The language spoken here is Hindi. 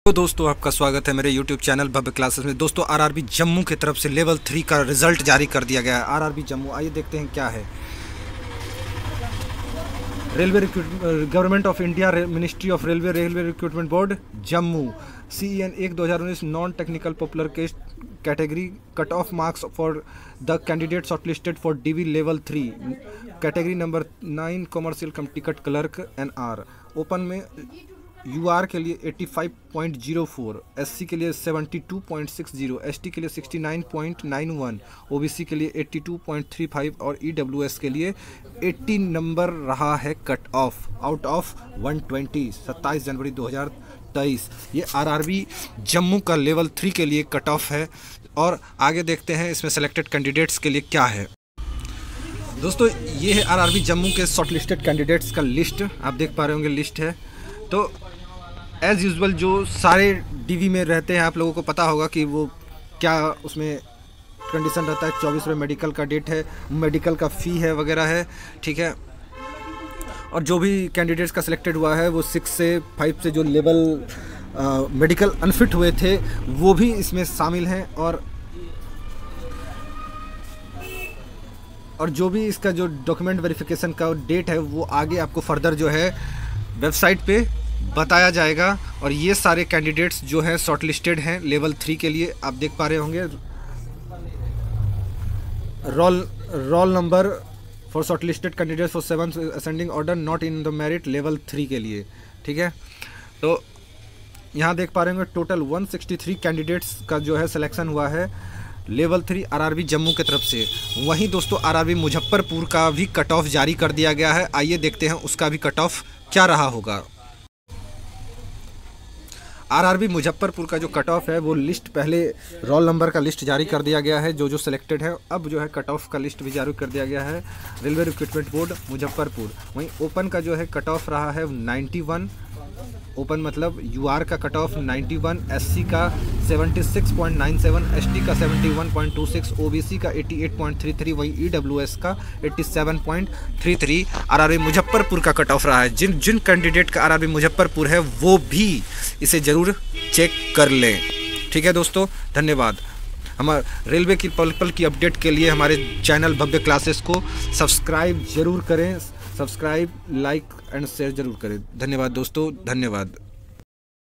तो दोस्तों आपका स्वागत है मेरे YouTube चैनल भव्य क्लासेस में। दोस्तों आरआरबी जम्मू की तरफ से लेवल 3 का रिजल्ट जारी कर दिया गया है। आरआरबी जम्मू, आइए देखते हैं क्या है। Railway government of India, ministry of railway recruitment board Jammu, CEN 1/2019 non technical popular category cut off marks for the candidate shortlisted for DV level 3 category number 9 commercial cum ticket clerk NR। Open में UR के लिए 85.04, SC के लिए 72.60, ST के लिए 69.91, OBC के लिए 82.35 और EWS के लिए 80 नंबर रहा है कट ऑफ आउट ऑफ 120। 27 जनवरी 2023 ये आरआरबी जम्मू का लेवल 3 के लिए कट ऑफ है। और आगे देखते हैं इसमें सेलेक्टेड कैंडिडेट्स के लिए क्या है। दोस्तों ये है आरआरबी जम्मू के शॉर्टलिस्टेड कैंडिडेट्स का लिस्ट, आप देख पा रहे होंगे लिस्ट है। तो एज़ यूजुअल जो सारे DV में रहते हैं, आप लोगों को पता होगा कि वो क्या उसमें कंडीशन रहता है। 24 रुपये मेडिकल का डेट है, मेडिकल का फ़ी है वगैरह है, ठीक है। और जो भी कैंडिडेट्स का सिलेक्टेड हुआ है वो 6 से 5 से जो लेवल मेडिकल अनफिट हुए थे वो भी इसमें शामिल हैं। और जो भी इसका जो डॉक्यूमेंट वेरिफिकेशन का डेट है वो आगे आपको फर्दर जो है वेबसाइट पे बताया जाएगा। और ये सारे कैंडिडेट्स जो हैं शॉर्टलिस्टेड हैं लेवल 3 के लिए, आप देख पा रहे होंगे roll number for shortlisted candidates for 7th ascending order not in the merit level 3 के लिए, ठीक है। तो यहाँ देख पा रहे होंगे टोटल 163 कैंडिडेट्स का जो है सिलेक्शन हुआ है लेवल 3 आरआरबी जम्मू की तरफ से। वहीं दोस्तों आरआरबी मुजफ्फरपुर का भी कट ऑफ जारी कर दिया गया है। आइए देखते हैं उसका भी कट ऑफ क्या रहा होगा। आरआरबी मुजफ्फरपुर का जो कट ऑफ है वो लिस्ट, पहले रोल नंबर का लिस्ट जारी कर दिया गया है जो सिलेक्टेड है। अब जो है कट ऑफ का लिस्ट भी जारी कर दिया गया है रेलवे रिक्रूटमेंट बोर्ड मुजफ्फरपुर। वहीं ओपन का जो है कट ऑफ रहा है 91, ओपन मतलब UR का कट ऑफ 91, SC का 76.97, ST का 71.26, OBC का 88.33, वहीं EWS का 87.33। आरआरबी मुजफ्फरपुर का कट ऑफ रहा है। जिन कैंडिडेट का आरआरबी मुजफ्फरपुर है वो भी इसे ज़रूर चेक कर लें, ठीक है दोस्तों। धन्यवाद। हमारे रेलवे की पल की अपडेट के लिए हमारे चैनल भव्य क्लासेस को सब्सक्राइब जरूर करें, सब्सक्राइब, लाइक एंड शेयर जरूर करें। धन्यवाद दोस्तों, धन्यवाद।